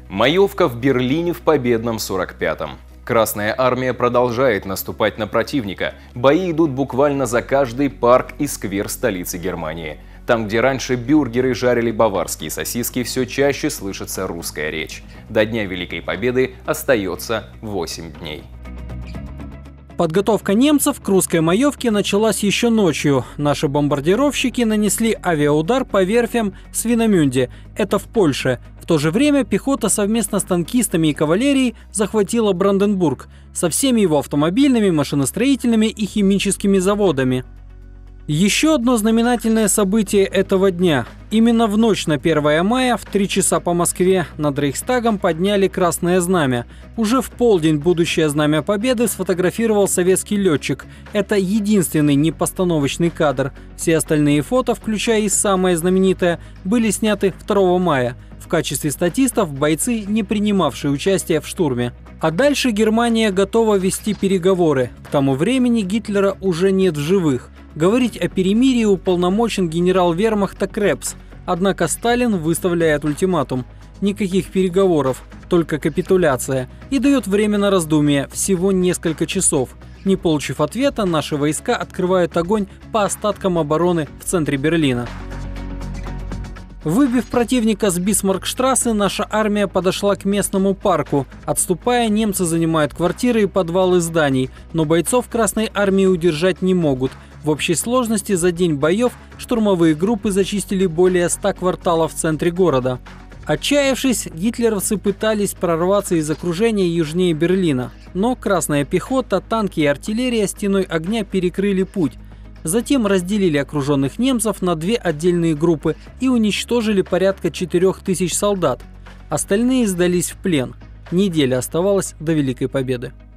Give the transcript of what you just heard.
Маевка в Берлине в победном 45-м. Красная армия продолжает наступать на противника. Бои идут буквально за каждый парк и сквер столицы Германии. Там, где раньше бюргеры жарили баварские сосиски, все чаще слышится русская речь. До Дня Великой Победы остается 8 дней. Подготовка немцев к русской маевке началась еще ночью. Наши бомбардировщики нанесли авиаудар по верфям в Свиномюнде. Это в Польше. В то же время пехота совместно с танкистами и кавалерией захватила Бранденбург со всеми его автомобильными, машиностроительными и химическими заводами. Еще одно знаменательное событие этого дня. Именно в ночь на 1 мая в 3 часа по Москве над Рейхстагом подняли красное знамя. Уже в полдень будущее знамя Победы сфотографировал советский летчик. Это единственный непостановочный кадр. Все остальные фото, включая и самое знаменитое, были сняты 2 мая. В качестве статистов бойцы, не принимавшие участие в штурме. А дальше Германия готова вести переговоры. К тому времени Гитлера уже нет в живых. Говорить о перемирии уполномочен генерал вермахта Крепс. Однако Сталин выставляет ультиматум. Никаких переговоров, только капитуляция. И дает время на раздумье, всего несколько часов. Не получив ответа, наши войска открывают огонь по остаткам обороны в центре Берлина. Выбив противника с Бисмаркштрассе, наша армия подошла к местному парку. Отступая, немцы занимают квартиры и подвалы зданий, но бойцов Красной армии удержать не могут. В общей сложности за день боев штурмовые группы зачистили более 100 кварталов в центре города. Отчаявшись, гитлеровцы пытались прорваться из окружения южнее Берлина. Но красная пехота, танки и артиллерия стеной огня перекрыли путь. Затем разделили окруженных немцев на 2 отдельные группы и уничтожили порядка 4000 солдат. Остальные сдались в плен. Неделя оставалась до Великой Победы.